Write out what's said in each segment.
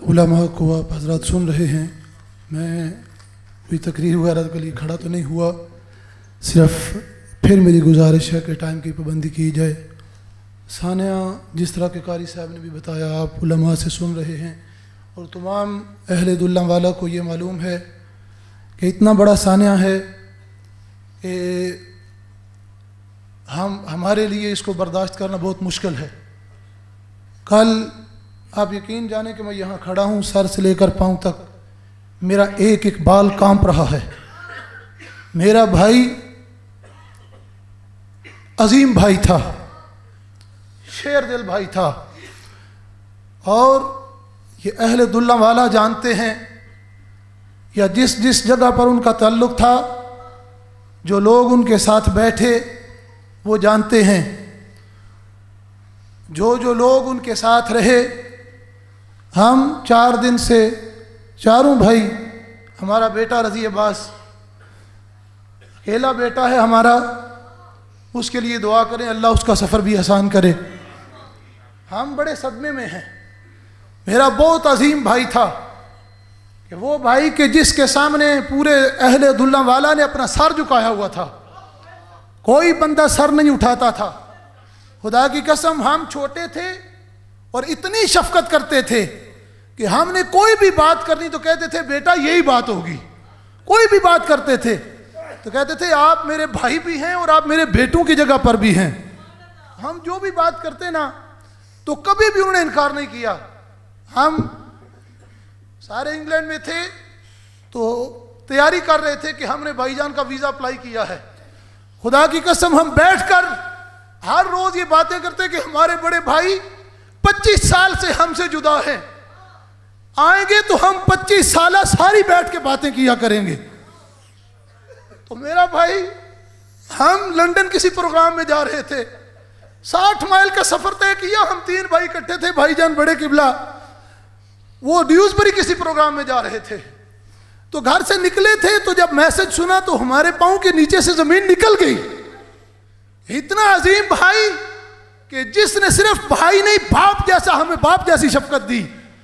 उलमा को आप हजरत सुन रहे हैं। मैं कोई तकरीर वगैरह के लिए खड़ा तो नहीं हुआ, सिर्फ फिर मेरी गुजारिश है कि टाइम की पाबंदी की जाए। सानिया जिस तरह के कारी साहब ने भी बताया, आप उलमा से सुन रहे हैं और तमाम अहले दुल्ला वाला को ये मालूम है कि इतना बड़ा सानिया है कि हमारे लिए इसको बर्दाश्त करना बहुत मुश्किल है। कल आप यकीन जाने कि मैं यहाँ खड़ा हूँ, सर से लेकर पाँव तक मेरा एक एक बाल कांप रहा है। मेरा भाई अजीम भाई था, शेर दिल भाई था, और ये अहले दुल्ला वाला जानते हैं, या जिस जिस जगह पर उनका ताल्लुक़ था, जो लोग उनके साथ बैठे वो जानते हैं, जो लोग उनके साथ रहे। हम 4 दिन से चारों भाई, हमारा बेटा रज़ी अब्बास अकेला बेटा है हमारा, उसके लिए दुआ करें, अल्लाह उसका सफ़र भी आसान करे। हम बड़े सदमे में हैं। मेरा बहुत अजीम भाई था कि वो भाई के जिसके सामने पूरे अहले दुल्ला वाला ने अपना सर झुकाया हुआ था, कोई बंदा सर नहीं उठाता था। खुदा की कसम, हम छोटे थे और इतनी शफकत करते थे कि हमने कोई भी बात करनी तो कहते थे बेटा यही बात होगी। कोई भी बात करते थे तो कहते थे आप मेरे भाई भी हैं और आप मेरे बेटों की जगह पर भी हैं। हम जो भी बात करते ना तो कभी भी उन्होंने इनकार नहीं किया। हम सारे इंग्लैंड में थे तो तैयारी कर रहे थे कि हमने भाईजान का वीज़ा अप्लाई किया है। खुदा की कसम, हम बैठकर हर रोज ये बातें करते कि हमारे बड़े भाई 25 साल से हमसे जुदा हैं, आएंगे तो हम 25 साल सारी बैठ के बातें किया करेंगे। तो मेरा भाई, हम लंदन किसी प्रोग्राम में जा रहे थे, 60 माइल का सफर तय किया, हम 3 भाई इकट्ठे थे, भाईजान बड़े किबला, वो ड्यूसबरी किसी प्रोग्राम में जा रहे थे। तो घर से निकले थे तो जब मैसेज सुना तो हमारे पांव के नीचे से जमीन निकल गई। इतना अजीम भाई कि जिसने सिर्फ भाई नहीं बाप जैसा, हमें बाप जैसी शफकत दी।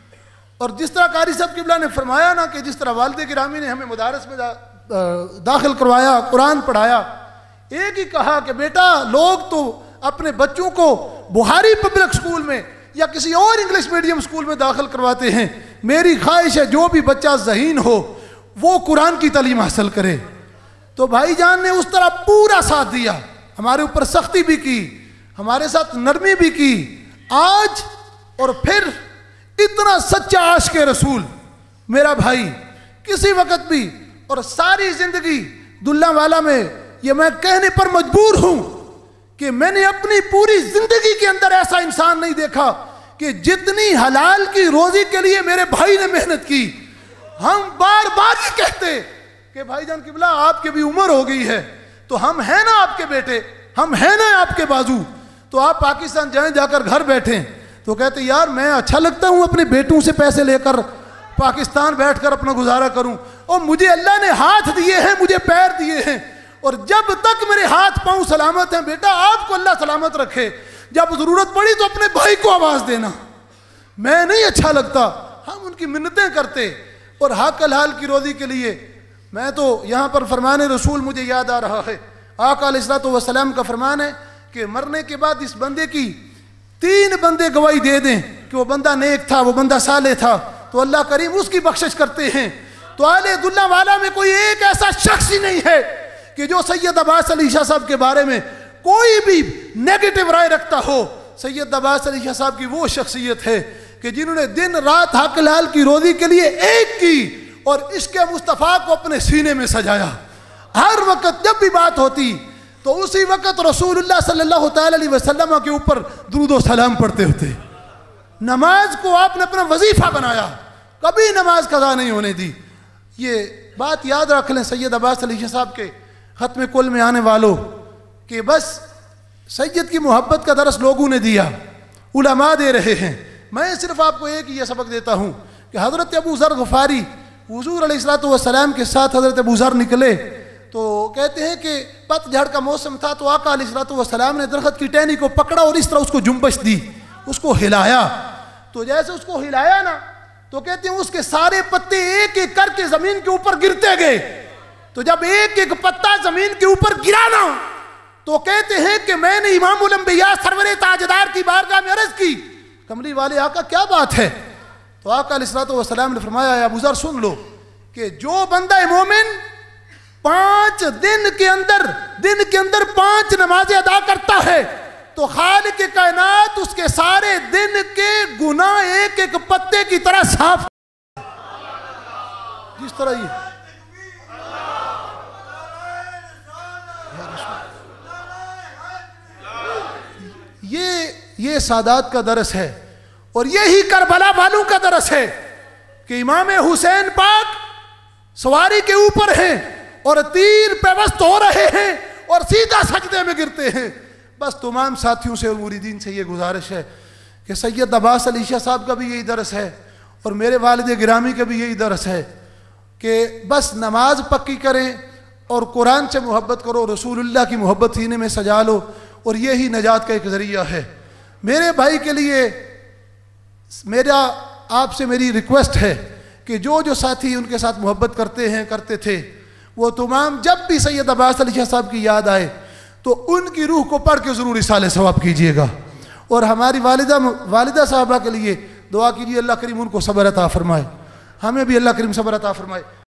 और जिस तरह कारी साहब किबला ने फरमाया ना कि जिस तरह वालिद गिरामी ने हमें मदारस में दाखिल करवाया, कुरान पढ़ाया, एक ही कहा कि बेटा लोग तो अपने बच्चों को बुहारी पब्लिक स्कूल में या किसी और इंग्लिश मीडियम स्कूल में दाखिल करवाते हैं, मेरी ख्वाहिश है जो भी बच्चा ज़हीन हो वो कुरान की तालीम हासिल करे। तो भाईजान ने उस तरह पूरा साथ दिया, हमारे ऊपर सख्ती भी की, हमारे साथ नरमी भी की। आज और फिर इतना सच्चा आशिक रसूल मेरा भाई, किसी वक्त भी और सारी जिंदगी दुल्ला वाला में, ये मैं कहने पर मजबूर हूं कि मैंने अपनी पूरी जिंदगी के अंदर ऐसा इंसान नहीं देखा कि जितनी हलाल की रोजी के लिए मेरे भाई ने मेहनत की। हम बार बार ये कहते कि भाईजान किबला आपकी भी उम्र हो गई है, तो हम हैं ना आपके बेटे, हम हैं ना आपके बाजू, तो आप पाकिस्तान जाएं, जाकर घर बैठें। तो कहते यार मैं अच्छा लगता हूं अपने बेटों से पैसे लेकर पाकिस्तान बैठकर अपना गुजारा करूं, और मुझे अल्लाह ने हाथ दिए हैं, मुझे पैर दिए हैं, और जब तक मेरे हाथ पांव सलामत हैं बेटा आपको अल्लाह सलामत रखे। जब जरूरत पड़ी तो अपने भाई को आवाज देना। मैं नहीं अच्छा लगता, हम उनकी मिन्नतें करते, और हक हलाल की रोजी के लिए मैं तो यहाँ पर फरमान रसूल मुझे याद आ रहा है। आका अलैहिस्सलातु वस्सलाम का फरमान है कि मरने के बाद इस बंदे की 3 बंदे गवाही दे दें कि वो बंदा नेक था, वो बंदा साले था, तो अल्लाह करीम उसकी बख्शिश करते हैं। तो आले दुल्ला वाला में कोई एक ऐसा शख्स ही नहीं है कि जो सैयद अब्बास अली शाह साहब के बारे में कोई भी नेगेटिव राय रखता हो। सैयद अब्बास अली शाह साहब की वो शख्सियत है कि जिन्होंने दिन रात हक हलाल की रोजी के लिए एक की और इसके मुस्तफ़ा को अपने सीने में सजाया। हर वक्त जब भी बात होती तो उसी वक्त रसूलुल्लाह सल्लल्लाहु अलैहि वसल्लम के ऊपर दुरूद व सलाम पढ़ते होते। नमाज को आपने अपना वजीफा बनाया, कभी नमाज कज़ा नहीं होने दी। ये बात याद रख लें सैयद अब्बास अली शाह साहब के ख़त्म कुल में आने वालों कि बस सैयद की मोहब्बत का दरस लोगों ने दिया, उलमा दे रहे हैं। मैं सिर्फ आपको एक ही सबक देता हूँ कि हज़रत अबू ज़र ग़फ़ारी हुज़ूर अलैहिस्सलातु वस्सलाम के साथ हज़रत अबू ज़र निकले तो कहते हैं कि पतझड़ का मौसम था, तो आका अलैहिस्सलातु वस्सलाम ने दरख्त की टहनी को पकड़ा और इस तरह उसको जुम्बश दी, उसको हिलाया। तो जैसे उसको हिलाया ना تو کہتے ہیں اس کے سارے پتے ایک ایک کر کے زمین کے اوپر گرتے گئے. تو جب ایک ایک پتا زمین کے اوپر گرا نا تو کہتے ہیں کہ میں نے امام الانبیاء سرور تاجدار کی بارگاہ میں عرض کی, کملی والے آقا کیا بات ہے؟ تو آقا علیہ الصلوۃ والسلام نے فرمایا, اے ابو ذر سن لو کہ جو بندہ مومن 5 دن کے اندر 5 نمازیں ادا کرتا ہے تو خالق کائنات اس کے سارے دن کے گناہ ایک ایک پتے کی طرح صاف, جس طرح یہ سادات کا درس ہے. اور یہی کربلا والوں کا درس ہے کہ امام حسین پاک سواری کے اوپر ہیں اور تیر پیوست ہو رہے ہیں اور سیدھا سجدے میں گرتے ہیں. بس تمام ساتھیوں سے اور مریدین سے یہ گزارش ہے کہ سید عباس علی شاہ صاحب کا بھی یہی درس ہے اور میرے والد گرامی کا بھی یہی درس ہے کہ بس نماز پکی کریں اور قرآن سے محبت کرو, رسول اللہ کی محبت سینے میں سجا لو, اور یہی نجات کا ایک ذریعہ ہے. میرے بھائی کے لیے میرا آپ سے میری ریکویسٹ ہے کہ جو ساتھی ان کے ساتھ محبت کرتے تھے وہ تمام جب بھی سید عباس علی شاہ صاحب کی یاد آئے تو ان کی روح کو پڑھ کے ضرور اصالہ ثواب کیجئے گا. اور ہماری والدہ صاحبہ کے لیے دعا کیجئے, اللہ کریم ان کو صبر عطا فرمائے, ہمیں بھی اللہ کریم صبر عطا فرمائے.